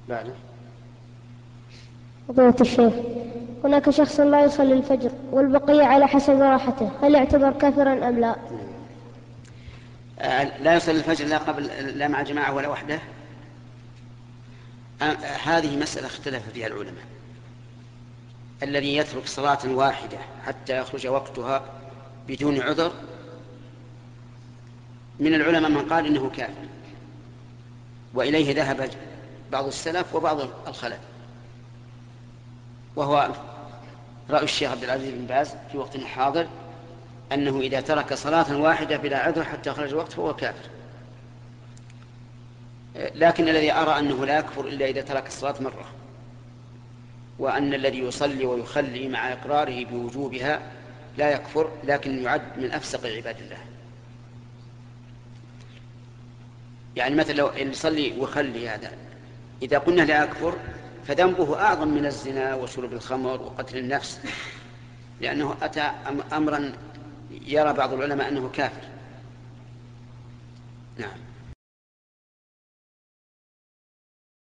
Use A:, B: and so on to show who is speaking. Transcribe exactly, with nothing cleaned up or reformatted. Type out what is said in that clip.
A: بعده.
B: فضيلة الشيخ، هناك شخص لا يصلي الفجر والبقية على حسب راحته، هل يعتبر كافرا أم لا؟
A: لا يصلي الفجر لا قبل لا مع جماعة ولا وحده. هذه مسألة اختلف فيها العلماء. الذي يترك صلاة واحدة حتى يخرج وقتها بدون عذر، من العلماء من قال إنه كافر، وإليه ذهب بعض السلف وبعض الخلف، وهو رأي الشيخ عبد العزيز بن باز في وقت حاضر، أنه إذا ترك صلاة واحدة بلا عذر حتى يخرج الوقت فهو كافر. لكن الذي أرى أنه لا يكفر إلا إذا ترك الصلاة مرة، وأن الذي يصلي ويخلي مع إقراره بوجوبها لا يكفر، لكن يعد من أفسق عباد الله. يعني مثلا لو يصلي ويخلي هذا، إذا قلنا لا يكفر فذنبه أعظم من الزنا وشرب الخمر وقتل النفس، لأنه أتى أمرا يرى بعض العلماء أنه كافر. نعم.